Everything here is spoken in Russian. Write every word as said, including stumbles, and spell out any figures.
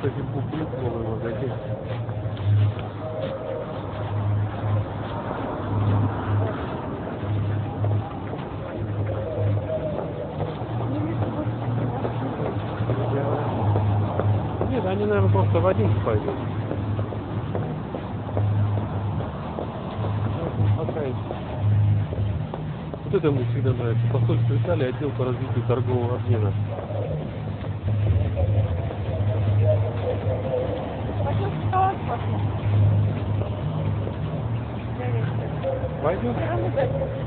кстати, куплю новый магазин. Нет, они, наверное, просто в один пойдут. Вот это мне всегда нравится. Посольство Италии, отдел по развитию торгового обмена. Пойдем?